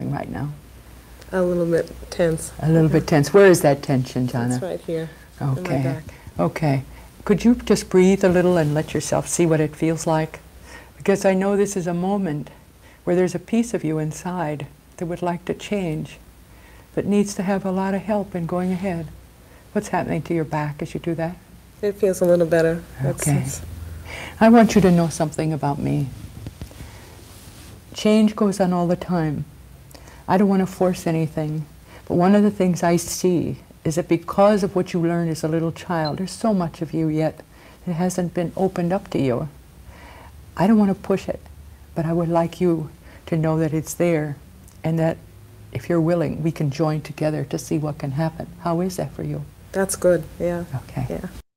right now? A little bit tense. A little bit tense. Where is that tension, Jana? It's right here. In my Okay. back. Okay. Could you just breathe a little and let yourself see what it feels like? Because I know this is a moment where there's a piece of you inside that would like to change, but needs to have a lot of help in going ahead. What's happening to your back as you do that? It feels a little better. Okay. I want you to know something about me. Change goes on all the time. I don't want to force anything, but one of the things I see is that because of what you learned as a little child, there's so much of you yet that hasn't been opened up to you. I don't want to push it, but I would like you to know that it's there, and that if you're willing, we can join together to see what can happen. How is that for you? That's good, yeah. Okay. Yeah.